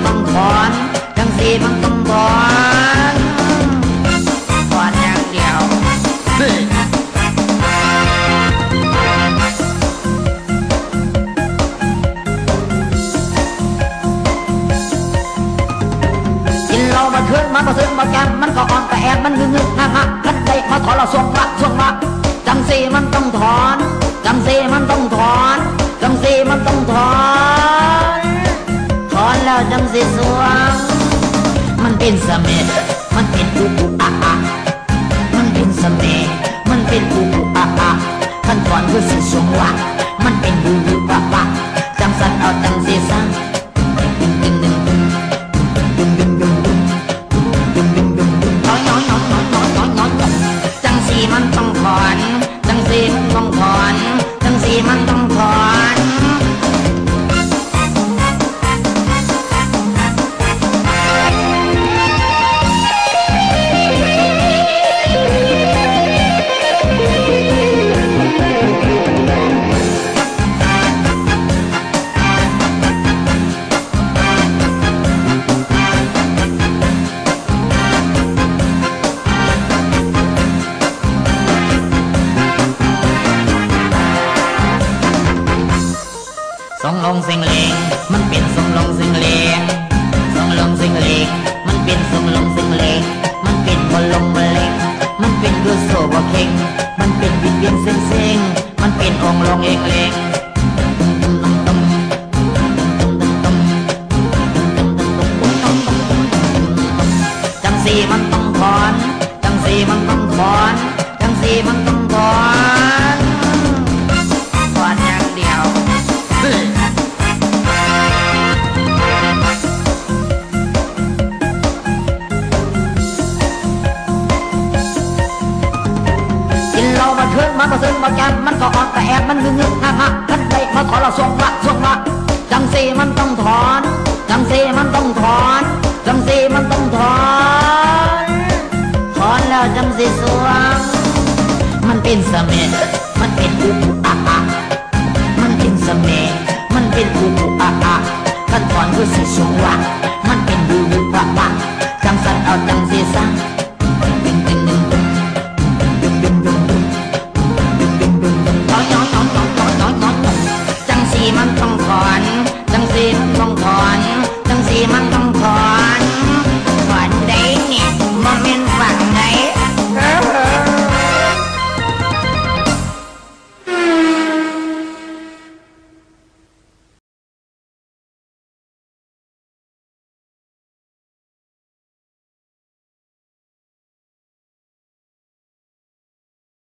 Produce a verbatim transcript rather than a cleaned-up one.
ต้องถอนจังสีมันต้องถอนถอนอย่างเดียวกินเหล้ามาคืนมันมาซึ้งมาแกมมันก็อ่อนแต่แอบมันงึงงึงงักงักกันได้มาถอนเราส่งละส่งละจังสีมันต้องถอนจังสีมันต้องถอนจังสีมันต้องถอนถอนแล้วจังสีสวงมันเป็นเสม็ดมันเป็นอุอุอะอะมันเป็นเสม็ดมันเป็นอุอุอะอะขั้นตอนคือสีสวงวะมันเป็นอุอุอะอะจังสันเอาจังสีสังดึงดึงดึงดึงดึงดึงดึงดึงดึงดึงดึงดึงน้อยน้อยน้อยน้อยน้อยน้อยน้อยจังสีมันต้องถอนจังสีมันต้องถอนจังสีมันต้องถอนทรงลงสิงเลงมันเป็นทรงลงสิงเลงทรงลงสิงเลงมันเป็นทรงลงสิงเลงมันเป็นบอลลงบอลเลงมันเป็นดูโซบะเข่งมันเป็นวินเวียนเซ็งเซ็งมันเป็นองลงเองเลงจังสีมันต้องถอนจังสีมันต้องถอนจังสีมันต้องถอนถอนอย่างเดียวมาคืนมันมาซึ้งมาแกมมันก็อ่อนแต่แอบมันงึงงึงงักงักกันได้มาถอนเราส่งละส่งละจังสีมันต้องถอนจังสีมันต้องถอนจังสีมันต้องถอนถอนแล้วจังสีสวงมันเป็นเสม็ดมันเป็นอุอุอะอะมันเป็นเสม็ดมันเป็นอุอุอะอะขั้นตอนคือสีสวง